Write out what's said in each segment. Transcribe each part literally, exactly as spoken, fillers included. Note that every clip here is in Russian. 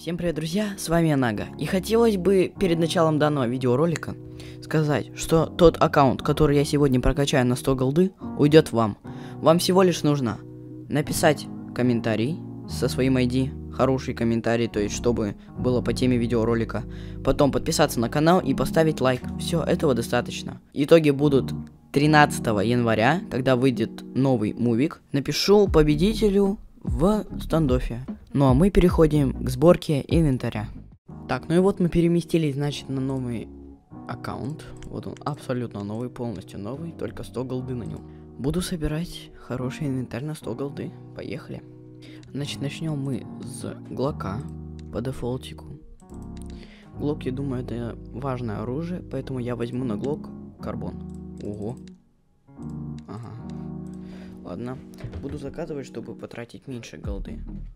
Всем привет, друзья, с вами Анага. И хотелось бы перед началом данного видеоролика сказать, что тот аккаунт, который я сегодня прокачаю на сто голды, уйдет вам. Вам всего лишь нужно написать комментарий со своим ай ди, хороший комментарий, то есть чтобы было по теме видеоролика. Потом подписаться на канал и поставить лайк. Все, этого достаточно. Итоги будут тринадцатого января, когда выйдет новый мувик. Напишу победителю в стандофе. Ну а мы переходим к сборке инвентаря. Так, ну и вот мы переместились, значит, на новый аккаунт. Вот он абсолютно новый, полностью новый, только сто голды на нем. Буду собирать хороший инвентарь на сто голды. Поехали. Значит, начнем мы с глока по дефолтику. Глок, я думаю, это важное оружие, поэтому я возьму на глок карбон. Ого. Ага. Ладно. Буду заказывать, чтобы потратить меньше голды.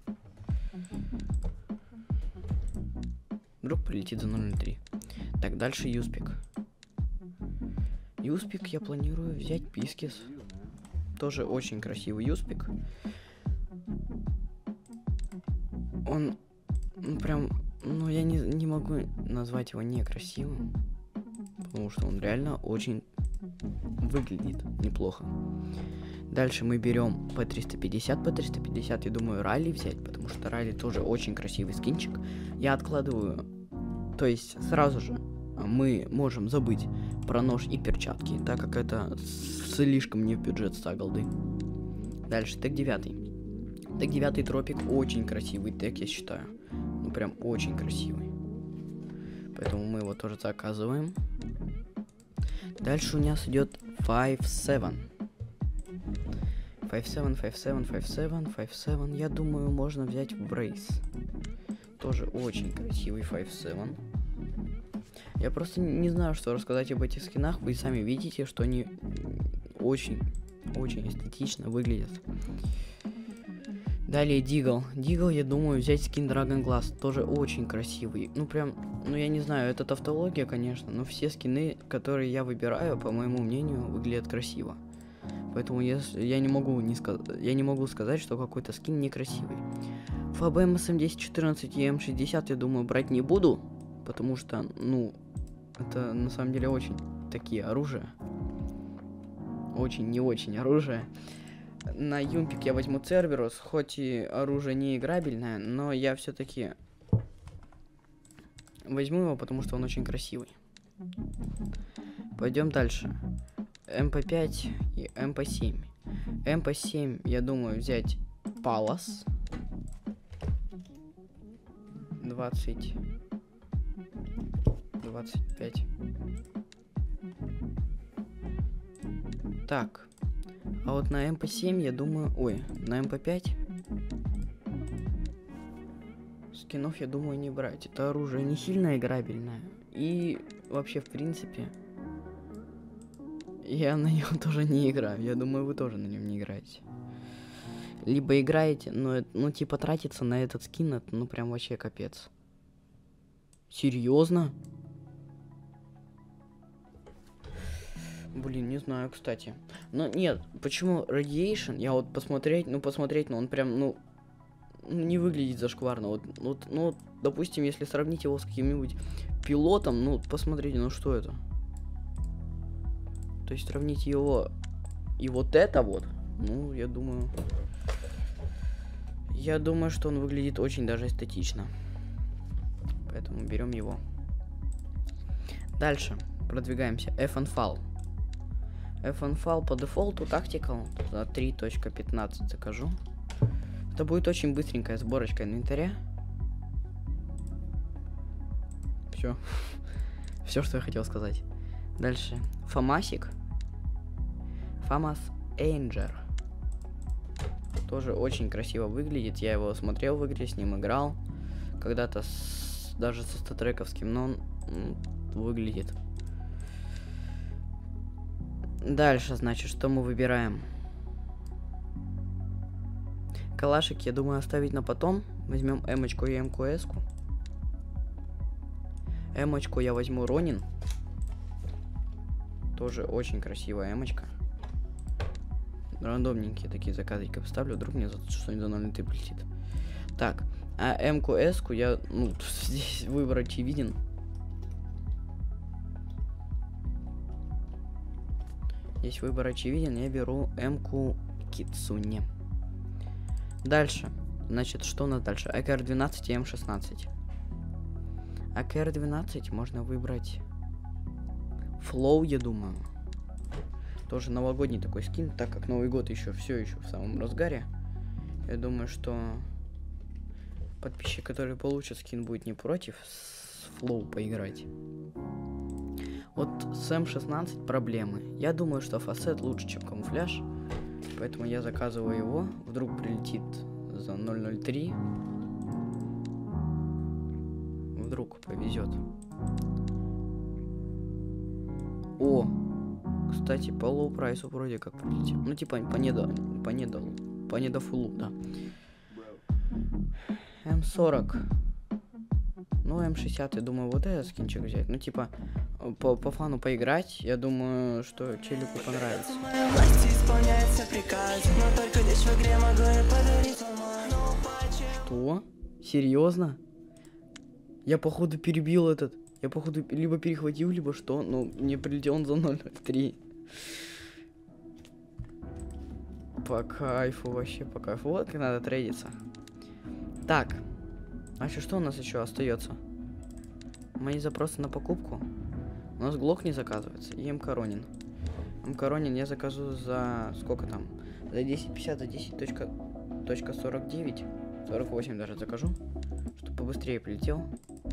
Вдруг прилетит за ноль ноль три. Так, дальше юспик. Юспик я планирую взять пискис. Тоже очень красивый юспик. Он, ну прям, ну я не, не могу назвать его некрасивым. Потому что он реально очень выглядит неплохо. Дальше мы берем П триста пятьдесят. П триста пятьдесят, я думаю, ралли взять, потому что ралли тоже очень красивый скинчик. Я откладываю, то есть сразу же мы можем забыть про нож и перчатки, так как это слишком не в бюджет ста голды. Дальше тег девятый. Тег девятый тропик очень красивый тег, я считаю. Ну прям очень красивый. Поэтому мы его тоже заказываем. Дальше у нас идет пять семь. пять семь, пять семь, пять семь, пять семь. Я думаю, можно взять в брейс. Тоже очень красивый пять семь. Я просто не знаю, что рассказать об этих скинах. Вы сами видите, что они очень, очень эстетично выглядят. Далее Дигл. Дигл, я думаю, взять скин Dragon Glass. Тоже очень красивый. Ну прям, ну я не знаю, это тавтология, конечно, но все скины, которые я выбираю, по моему мнению, выглядят красиво. Поэтому я, я, не могу не сказ... я не могу сказать, что какой-то скин некрасивый. ФБ эм эс эм десять четырнадцать и эм шестьдесят, я думаю, брать не буду. Потому что, ну, это на самом деле очень такие оружия. Очень не очень оружие. На юмпик я возьму Церберус, хоть и оружие не играбельное, но я все-таки возьму его, потому что он очень красивый. Пойдем дальше. эм пэ пять и эм пэ семь. эм пэ семь, я думаю, взять Палас. двадцать. двадцать пять. Так. А вот на эм пэ семь, я думаю... Ой, на эм пэ пять... Скинов, я думаю, не брать. Это оружие не сильно играбельное. И вообще, в принципе... Я на нем тоже не играю. Я думаю, вы тоже на нем не играете. Либо играете, но, ну, типа, тратиться на этот скин, это, ну, прям вообще капец. Серьезно? Блин, не знаю, кстати. Но нет, почему Radiation? Я вот посмотреть, ну, посмотреть, ну, он прям, ну, не выглядит зашкварно. Вот, вот, ну, допустим, если сравнить его с каким-нибудь пилотом, ну, посмотрите, ну, что это? То есть сравнить его и вот это вот, ну, я думаю... Я думаю, что он выглядит очень даже эстетично. Поэтому берем его. Дальше продвигаемся. эф эн эф эй эл. эф эн эф эй эл по дефолту Tactical за три точка пятнадцать закажу. Это будет очень быстренькая сборочка инвентаря. Все. Все, что я хотел сказать. Дальше. Фамасик. Фамас Эйнджер. Тоже очень красиво выглядит. Я его смотрел в игре, с ним играл. Когда-то с... даже со статрековским, но он м, выглядит. Дальше, значит, что мы выбираем? Калашик, я думаю, оставить на потом. Возьмем эмочку и эм ку эс-ку. Эмочку я возьму Ронин. Тоже очень красивая эмочка. Рандомненькие такие заказики поставлю, вдруг мне за что-нибудь за ноль три прилетит. Так, А М-ку, С-ку я, ну, здесь выбор очевиден. Здесь выбор очевиден, я беру М-ку Кицуне. Дальше. Значит, что у нас дальше? А К Р двенадцать и М шестнадцать. А К Р двенадцать можно выбрать Флоу, я думаю. Тоже новогодний такой скин, так как Новый год еще все еще в самом разгаре. Я думаю, что подписчик, который получит скин, будет не против с Флоу поиграть. Вот с М шестнадцать проблемы. Я думаю, что фасет лучше, чем камуфляж. Поэтому я заказываю его. Вдруг прилетит за ноль ноль три. Вдруг повезет. О! Кстати, по лоу прайсу вроде как прилетел. Ну, типа, по недо... по недо... по недофулу, да. М сорок. Ну, М шестьдесят, я думаю, вот этот скинчик взять. Ну, типа, по, по фану поиграть, я думаю, что челику понравится. Что? Серьезно? Я, походу, перебил этот. Я, походу, либо перехватил, либо что. Ну, мне прилетел он за ноль ноль три. По кайфу, вообще по кайфу. Вот как надо трейдиться. Так. Значит, что у нас еще остается? Мои запросы на покупку. У нас Глок не заказывается. И М Коронин. М Коронин я закажу за... Сколько там? За десять пятьдесят, за десять точка сорок девять. сорок восемь даже закажу. Чтобы побыстрее прилетел.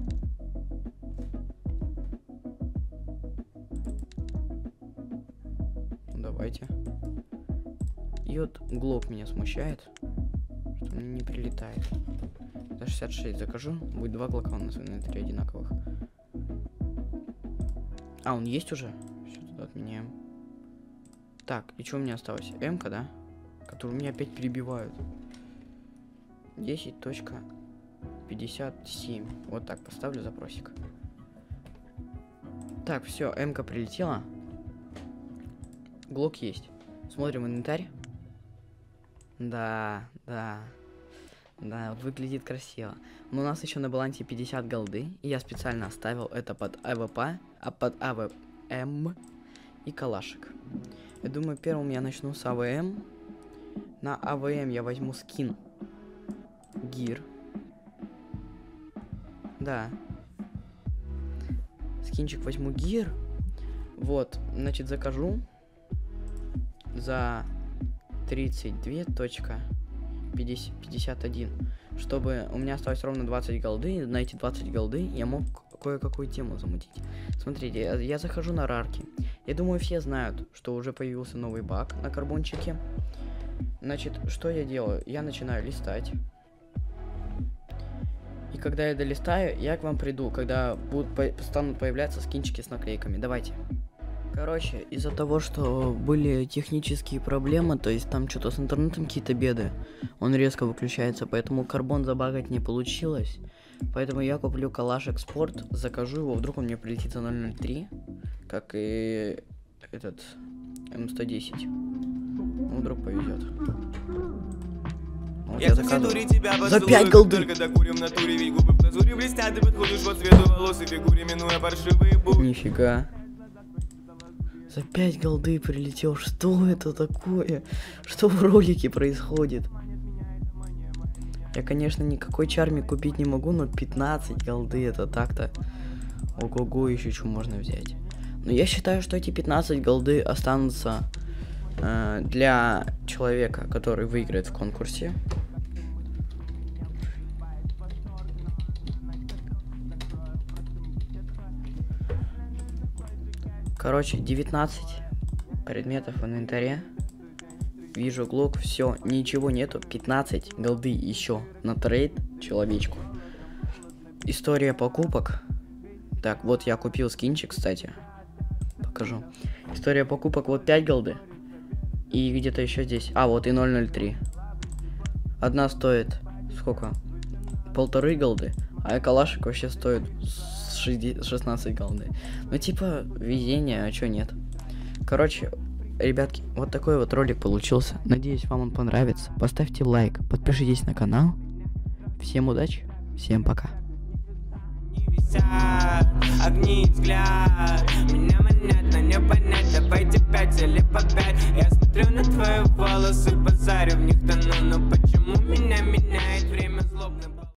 Давайте. И вот Глок меня смущает, что мне не прилетает. За шестьдесят шесть закажу. Будет два Глока у нас в инвентаре одинаковых. А, он есть уже? Все, туда отменяем. Так, и что у меня осталось? М-ка, да? Которую меня опять перебивают. десять точка пятьдесят семь. Вот так поставлю запросик. Так, все, М-ка прилетела. Глок есть. Смотрим инвентарь. Да, да. Да, выглядит красиво. Но у нас еще на балансе пятьдесят голды. И я специально оставил это под А В П, а под А В М и калашик. Я думаю, первым я начну с А В М. На А В М я возьму скин Гир. Да. Скинчик возьму Гир. Вот, значит, закажу за тридцать два точка пятьдесят один, чтобы у меня осталось ровно двадцать голды. На эти двадцать голды я мог кое-какую тему замутить. Смотрите, я, я захожу на рарки. Я думаю, все знают, что уже появился новый баг на карбончике. Значит, что я делаю? Я начинаю листать. И когда я долистаю, я к вам приду, когда будут по станут появляться скинчики с наклейками. Давайте. Короче, из-за того, что были технические проблемы, то есть там что-то с интернетом какие-то беды, он резко выключается, поэтому карбон забагать не получилось. Поэтому я куплю калашек спорт, закажу его, вдруг он мне прилетит за ноль ноль три, как и этот М сто десять. Ну, вдруг повезет. Вот я, я заказываю. За пять голды! Нифига. За пять голды прилетел. Что это такое? Что в ролике происходит? Я, конечно, никакой чарми купить не могу, но пятнадцать голды это так-то. Ого-го, еще что можно взять. Но я считаю, что эти пятнадцать голды останутся э, для человека, который выиграет в конкурсе. Короче, девятнадцать предметов в инвентаре. Вижу глок, все, ничего нету. пятнадцать голды еще на трейд человечку. История покупок. Так, вот я купил скинчик, кстати. Покажу. История покупок, вот пять голды. И где-то еще здесь. А, вот и ноль ноль три. Одна стоит сколько? Полторы голды. А калашик вообще стоит шестнадцать голды. Ну типа везение, а чё нет. Короче, ребятки, вот такой вот ролик получился. Надеюсь, вам он понравится. Поставьте лайк, подпишитесь на канал. Всем удачи, всем пока. Огни и взгляд меня манят, но не понять. Давайте пять или по пять. Я смотрю на твои волосы, базарю в них тону. Но почему меня меняет время злобным?